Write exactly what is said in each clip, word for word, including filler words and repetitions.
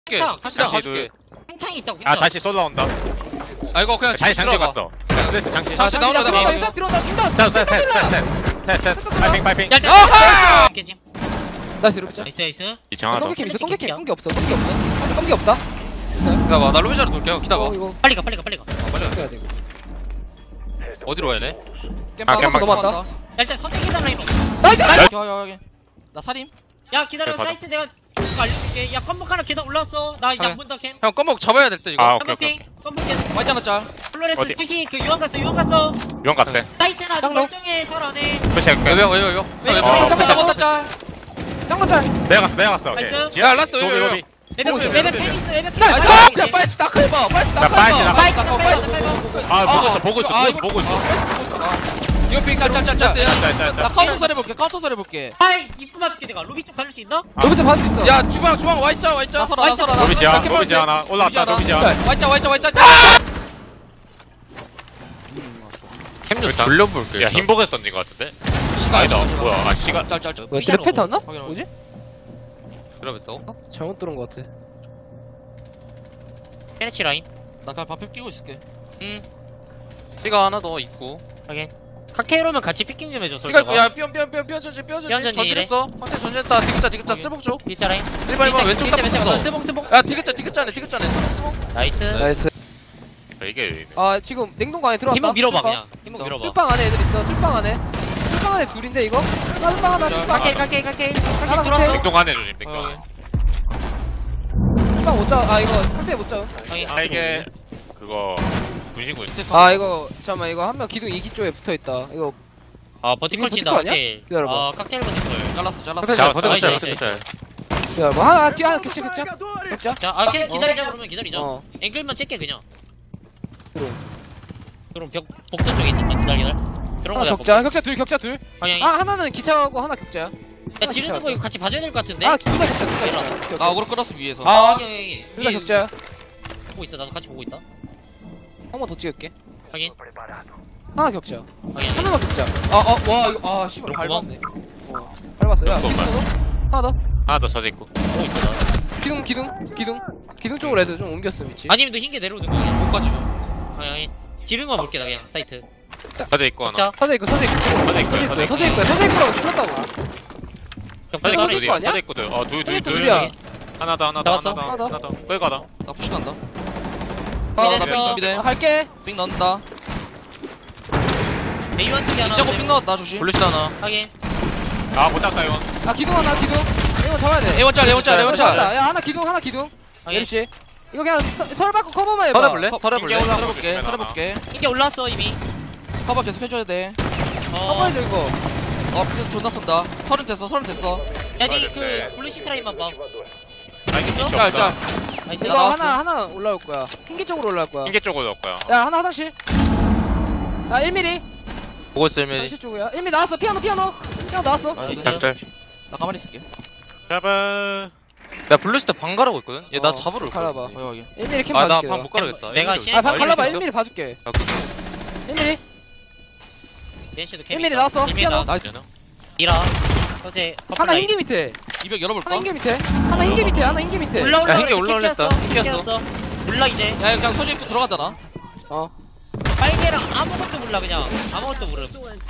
창 다시 창 가줄게. 창이 있다고. 아 다시 쏠라온다. 아 이거 그냥 다시 장치 들어가. 갔어. 스트레스 장치. 다시 나오려 들어온다 나가. 이사 들어온다 뛴다. 셋셋셋셋셋셋 파이팅 파이팅. 야, 깨짐. 나이스 이렇게 자. 나이스 나이스. 이창하다. 껌개캠 있어 껌개캠 껌개 없어 껌개 없어. 껌개 껌개 없다. 기다봐. 나 로비자로 돌게요. 기다봐. 어 이거 빨리 가 빨리 가 빨리 가. 해야 돼 이거. 어디로 가야 돼? 아, 겜 넘어왔다. 야, 일단 선택해달라 이거. 나이스. 야야야 나 살임 야 기다려 네, 받아. 사이트 내가 그거 알려줄게. 야 껌먹 하나 계단 올라왔어. 나 이제 그래. 안 본다 캠. 형 꺼먹 잡아야 될 때 이거. 아 오케이 오케이. 껌먹 핑. 껌먹 계단. 와있잖아 짤 플로레스 어디? 푸시 그 유황 갔어 유황 갔어. 용 같대. 사이트는 아주 짱로. 멀쩡해 설 안에. 푸시할게. 왜요 왜요 왜요? 왜, 왜요? 왜, 어, 왜, 자, 잡았다 짤 짱거 짤. 내가 갔어 내가 갔어. 나이스. 오케이. 야 라스트 로비 왜요 로비. 왜요? 레벨 오케이, 레벨 오케이, 펜 있어 레벨 펜. 나이스 아, 야 빨리 나크 해봐 빨리 나 나크 빨리 해봐 나 빨리 나크 빨리 빨리 빨리. 아 보고 있어 보고 아, 있어 이거- 보고 있어. 이거 빙 짤짤짤짤 짤짤짤. 나 카운터 설 해볼게 카운터 설 해볼게 아이 입구 맞을게 내가. 로비 쪽 가줄 수 있나? 로비 좀 봐줄 수 있어. 야 주방 주방 와있자 와있자. 나서라 나서라 로비 지하 로비 지하 하나 올라왔다 로비 지하. 와있자 와있자 와있자 캠 좀 일단. 돌려볼게. 야 흰복에 던진 거 같은데? 시간 아니다 뭐야 아 시간. 짤짤짤 뭐야 쟤네 패 탔나? 확인하고. 뭐지? 들어봤다고? 어? 잘못 들은 거 같아. 페네치 라인. 나 그냥 밥해 끼고 있을게 피가 하나 더 있고. 확인. 칵테일오면 같이 피킹 좀 해줘. 피가 야 삐언 삐언 삐언 삐언 전지 삐언 삐언 전지 전지 이래. 전지했어. 황태 전지했다. 디귿자 디귿자 오케이. 스복 쪽. 일자 라인. 일반 일반 왼쪽 딱 붙었어. 스봉 스봉. 야 디귿자 디귿자네 디귿자네 스복. 나이스. 나이스. 이게 아 지금 냉동고 안에 들어왔다. 힘을 밀어봐 뚫방. 그냥. 힘을 밀어봐. 뚫방 안에 애들 있어. 뚫방 안에. 뚫방 안에 둘인데 이거? 하나 뚫방 하나 뚫방. 칵테일 칵테일 칵테일. 하나 칵테일 들어왔어. 냉동 안에 조심 냉동. 어. 안에. 뚫방 못 짜. 아 이거 칵테일 못 짜. 확인. 아 이게 그거 분신군. 아 이거 잠깐만 이거 한 명 기둥 이기 쪽에 붙어 있다. 이거 아 버티컬 이거 친다. 버티컬 아니야? 칵테일. 기다려봐. 아 칵테일 버티컬. 잘랐어 잘랐어 자 버텨, 버텨 나이스, 버텨 나이스. 버텨. 야 뭐 하나 뒤에 하나 격자 격자 격자. 자, 아 그냥 기다리자 그러면 기다리자. 어. 앵글만 찍게 그냥. 들어온. 그럼 벽 복도 쪽에 있었다. 기다려 기다려. 들어온 하나 거야. 격자 격자 둘 격자 둘. 방향이. 아 하나는 기차하고 하나 격자야. 야 지르는 거 이거 같이 봐줘야 될 것 같은데. 아 둘 다 격자 둘 다 격자. 나 어그로 끌었어 위에서 아 확인 확인. 둘 다 격자야. 보고 있어. 나도 같이 보고 있다. 한 번 더 찍을게. 확인. 하나 격자. 확인. 하나만 격자. 아어와 이거 아 씨발 그렇구만. 밟았네. 어 밟았어. 야 잠깐만. 기둥 하나 더. 하나 더 서져 있고. 보고 있어 나. 기둥 기둥 기둥 기둥 쪽으로 애들 좀 옮겼어 위치. 아니면 너 흰게 내려오는 거 그냥. 못 가지 확인 확인. 지르는 거 볼게 나 그냥 사이트. 서져 있고 하나. 자. 서재 있고 서재 있고 서져 있고 서재 서져 있고 있고. 서재 있고 서재 있고라고 죽었다고. 서져 서재 있고 있고 둘이야. 아니야? 서져 있고 둘. 어 둘 서재 둘 있고 둘. 둘이야. 하나 더 하나 더 잡았어? 하나 더 하나 더. 하나 더. 끌 가다. 나 푸시 간다 아, 됐어. 나빙 준비돼 아, 갈게. 빙 넣는다 에이원 쪽에 하나. 빙 넣었다 조심 블루시 하나. 확인. 아못 잡다 이건. 아 기둥 하나 기둥. 이거 잡아야 돼. 에원 짤 에원 짤 에원 짤 맞다. 야 하나 기둥 하나 기둥. 확인. 예리씨. 이거 그냥 서- 설 받고 커버만 해봐. 설해볼래? 컵, 설해볼래? 빙 설해볼게 설해볼게 흰게 올라왔어 이미. 커버 계속 해줘야 돼 어. 커버해줘 이거. 어, 밑에서 존나 쏜다. 서른 됐어, 서른 됐어. 야니 그 블루시 트라인만 봐. 아 이게 진짜 짤, 없다. 짤. 나이스. 이거 나왔어. 하나 하나 올라올 거야. 흰기 쪽으로 올라올 거야. 이게 쪽으로 넣을 거야. 야 하나 화장실. 야 일 미리. 보고 있어 일면이. 화장실 쪽이야. 일 미리 나왔어. 피아노 피아노. 피아노 나왔어. 나이스. 짤짤. 나 가만히 있을게. 잡아. 야 블루시 때 방 가라고 있거든. 얘 나 어, 잡으러 올 거야. 갈아봐. 어, 여기. 일 미리 캠 아 나 봐줄게. 방 못 가라겠다. 내가 일면이 시- 올- 아 방 아, 갈라봐. 있어? 일 미리 봐줄게. 야, 그- 일 미리. 댄시도 일 미리 나왔어. 일 미리 피아노. 나왔어. 나이스. 이라. 어제 하나 흰기 밑에. 이벽 열어볼까? 하나 흰기 밑에. 하나 흰기 밑에. 하나 흰기 밑에. 올라 올라 야, 흰게 올라 올렸다. 흰게였어. 흰게였어. 몰라 이제. 야, 그냥 소지 입고 들어간다, 나. 어. 빨개랑 아무것도 몰라 그냥. 아무것도 모름.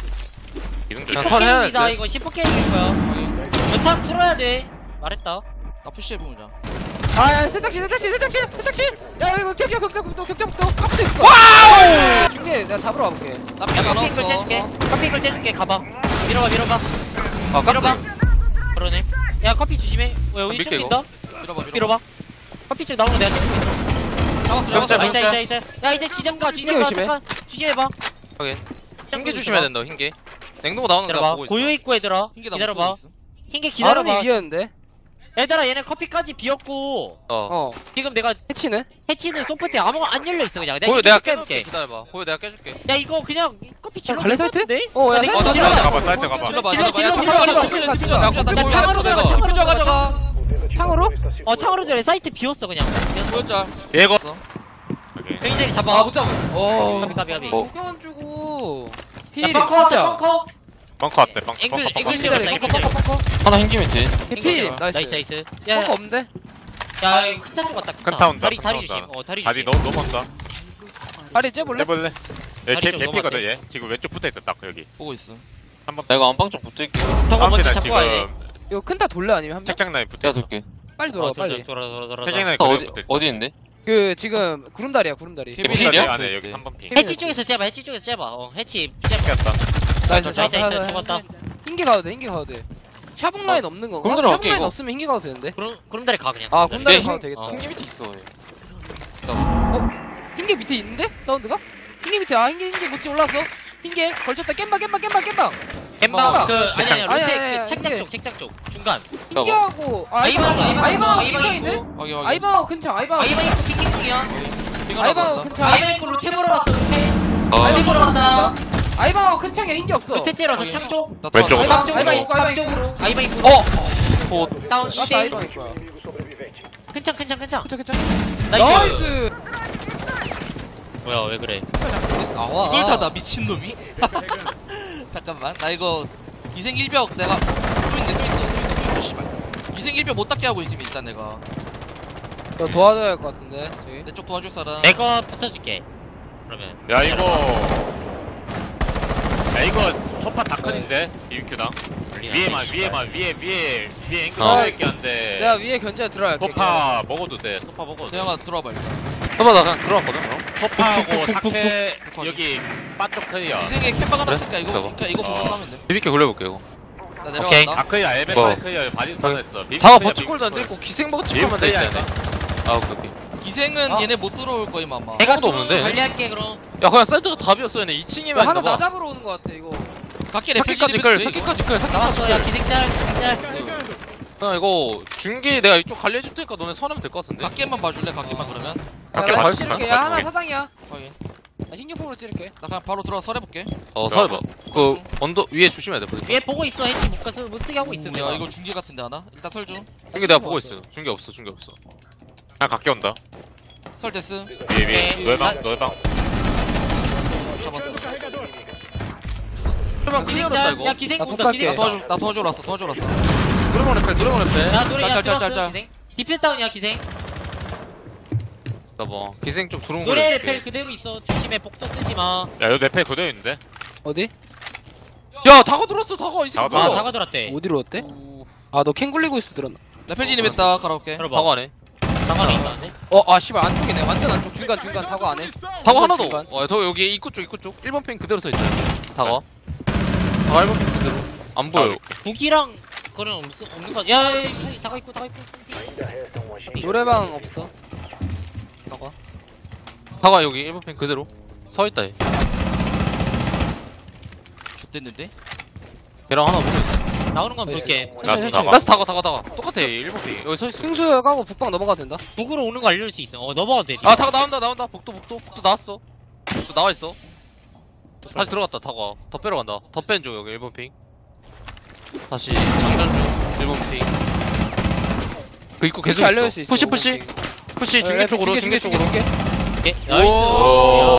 이등 자, 줄. 설 해야 될 다 듯. 이거 십 게임일 거야. 연참 풀어야 돼. 말했다. 나 푸시해보자. 아, 야, 세탁실, 세탁실, 세탁실, 세탁실! 야, 이거 격자, 격자, 격자, 격자, 격자, 격자 있어. 와우! 중계, 내가 잡으러 와볼게. 나 야 빙 안 커피 이걸 넣었어. 째줄게. 커피 이걸 째줄게. 가봐. 밀어봐 밀어봐. 아 밀어봐. 가스. 그러네. 야 커피 조심해. 왜 어디 밀게, 쪽 이거. 있다? 밀어봐, 밀어봐. 밀어봐. 커피 쪽 나오는 거 내가 찍고 있어. 잡았어, 격자, 잡았어. 아, 있다 격자. 있다 있다. 야 이제 지점 가 지점 가 조심해. 잠깐. 조심해봐. 확인. 흰게 조심해야 된다 흰게. 냉동고 나오는 거 기다려봐. 보고 있어. 고유 입구 얘들아. 흰게 나 기다려봐. 먹고 있어. 흰게 기다려봐. 아론이 이겼는데? 얘들아 얘네 커피까지 비었고 어. 어. 지금 내가 해치는? 해치는 소프트에 아무거 안 열려 있어 그냥. 내가 고유 이렇게 내가 깨볼게. 깨줄게. 기다려봐. 고유 내가 깨줄게. 야 이거 그냥 커피 질러. 갈래 사이트? 같은데? 어, 야, 내가 사이트 이거 질러. 질러. 가봐 사이트 가봐. 질러봐, 질러, 질러봐. 야, 질러, 디퓨저 가져가, 질러, 디퓨저, 질러, 디퓨저, 질러. 나 질러. 디퓨저 창으로 가져가. 들어가, 창으로 디퓨저 들어가. 가져가. 창으로? 어 창으로 전에 사이트 비웠어 그냥. 보였자. 예거. 있어. 오케이. 굉장히 아, 잡아. 못 잡아. 어. 가비 가비 가비. 어. 무거운 주고. 야, 필이 벙커 왔다 진짜. 벙커. 벙커 왔대. 벙커. 앵글 벙커. 앵글 벙커. 찍었다 앵글 찍었다. 벙커. 하나 흰게 밑에. 필. 나이스 나이스. 나이스. 야 벙커 없는데? 야 이거 큰타 쪽 같다 큰타 온다, 다리 큰타 다리 온다. 조심 어 다리 다리 조심 너무 넘었다. 다리 째볼래? 해볼래? 얘 다리 개, 좀 개피거든 넘어갔대. 얘. 지금 왼쪽 붙어있어 딱 여기. 보고 있어. 한번 나 이거 안방 쪽 붙을게. 저거 먼저 나 잡고 지금 와야 돼 이거 큰타 돌려 아니면 한 명? 책장 라인 내가 붙어있어. 둘게. 빨리 돌아와 어, 돌아, 빨리. 돌아 돌아 돌아 책장 돌아 라인 나 그대로 어디 붙어있어. 어디 있는데? 그 지금 구름다리야 구름다리. 개비- 붙어있어, 필이야? 내 안에 여기 삼 번 핑. 해치 쪽에서 째봐 해치 쪽에서 째봐 어 해치 째봐 겠다 나이스 나이스, 나이스, 죽었다. 흰개 가도 돼 흰개 가도 돼. 샤붕 라인 없는 건가? 그럼 샤붕 들어갈게, 라인 이거. 없으면 흰개 가도 되는데. 구름 구름다리 가 그냥 아 구름다리 네, 가도 흰- 되겠다. 어. 흰개 밑에 있어. 얘. 흰개 밑에 있는데? 사운드가? 흰개 밑에 아 흰개 흰개 못지 올라왔어. 흰개 걸쳤다 깻방 깻방 깻방 깻방. 엠방 그 아니 책장. 아니 아니, 로테 아니, 그 아니, 책장 이게- 쪽 책장 쪽 중간 흰개하고 아 아이방, 아이방 아이방, 아이방 아이방 근처 있고. 있네? 확인 확인. 아이방 근처 아이방 아이방 있고 핑킹이야 핑 하나 아이방 나왔다. 근처 아이방 있고 로테 보러 갔어 로테 아, 로테 보러 간다 아이방하고 큰 창에 흰개 없어. 로테 째려서 창쪽 나 왼쪽으로. 들어왔다. 방 쪽으로 아이방 있고, 아이방 방 쪽으로 아이방 있고 어. 호. 다운 맞다 시대 아이방일 거야. 큰창 큰창 큰창 그쵸 그쵸. 나이스 나이스. 뭐야 왜 그래 나와. 이걸 타다 미친 놈이. 잠깐만 나 이거 기생 일벽 내가 또 있네 또 있어 또 있어 또 있어 씨발. 기생 일벽 못 닿게 하고 있으면 일단 내가 너 도와줘야 할 것 같은데. 저기. 내 쪽 도와줄 사람. 내가 붙어줄게 그러면 야 이거 야 이거 소파 다큰인데 비비큐당 위에만 위에만 위에 위에 위에 앵글 어. 들어있게 한데 내가 위에 견제 들어갈게. 소파 먹어도 돼 소파 먹어도 돼 대영아 들어와봐 일단. 봐봐 나 그냥 들어왔거든. 그럼. 소파하고 푹, 푹, 푹, 사케 푹, 푹. 여기 바쪽 클리어 기생에 캠박 하나 그래? 쓸까 이거 잠깐만. 그러니까 이거 보고 하면 돼. 비비큐 굴려볼게 이거. 나 오케이. 내려간다. 다크야 엘베 뭐. 클리어 바디 스타했어 다가 버치골도 안 되고 기생 버치골만 돼 있다. 아 오케이 오케이. 기생은 아. 얘네 못 들어올 거임 아마. 내가 아무도 또 없는데? 관리할게 그럼 야 그냥 사이드가 답이었어. 얘네 이 층이면 하나 나 잡으러 오는 것 같아 이거. 각기 사기까지 끌 사기까지 끌 사기까지 나왔어 야 끌. 기생짤 기생짤 야 이거 중계 내가 이쪽 관리해줄 테니까 너네 선하면 될 것 같은데. 각기만 봐줄래 각기만 그러면. 밖에 야, 나 봐줄 찌를게. 거야, 야 하나 거기. 사장이야. 확인. 나 신규품으로 찌를게. 나 그냥 바로 들어가 설해볼게. 어 설해봐. 그 언더 위에 조심해야 돼. 위에 보고 있어 해치 못 가서 못 쓰게 하고 있어 야 내가 이거 중계 같은데 하나? 일단 설 중. 중계 내가 보고 있어. 중계 없어 중계 없어. 그냥 각기 온다 설 됐음. 위에 위에 오케이. 너의 아. 방 너의 방 잡았어. 그러면 클리어했다 기생짤 이거. 야 기생 나 본다 똑같게. 나 기생 도와줘 나 도와주러 왔어 도와주러 왔어. 누르면 랩해 누르면 랩해. 야 노래 야 짤, 짤, 짤, 들어왔어 짤. 기생 디퓨 다운이야 기생 나봐 기생 좀 들어온 거 노래 해줄게. 레펠 그대로 있어 조심해 복도 쓰지마 야 여기 내패 그대로 있는데 어디? 야 다가 들었어 다가 이 새끼. 다가 아 들었어. 다가 들었대 어디로 왔대? 아 너 캔 굴리고 있어 들었나? 레펠 진입했다 가라올게. 들어봐 다가네. 상관이 있다는데 어 아 씨발 안쪽이네 완전 안쪽 중간 중간 타고 안해. 다가 하나 더. 중간. 어더 여기 입구 쪽 입구 쪽. 일 번 펜 그대로 서 있어요. 다가. 다가 일 번 펜 그대로. 안 보여. 북이랑 그런 없, 없는 거 같아 야, 야, 야 다가 있고 다가 있고 노래방 없어. 저거. 다가 여기 일 번 펜 그대로 서 있다 얘. 좋댔는데? 걔랑 하나 보고 있어. 나오는 건 볼게 나 천천히, 다가 라스 다가 다가 다가. 똑같아 일 번 펜 여기 서 있어. 승수 가고 북방 넘어가도 된다. 북으로 오는 거 알려줄 수 있어 어 넘어가도 돼 아 다가 나온다 나온다. 복도 복도 복도 나왔어. 복도 나와 있어. 다시 들어갔다 다가. 더 빼러 간다. 더 뺀 중 여기 일 번 핑. 다시 장전 중 일 번 핑. 그 입구 계속 알려줄 있어. 수 있어. 푸시 푸시 푸시 중계 쪽으로 중계 쪽으로. 오케이, 오. 나이스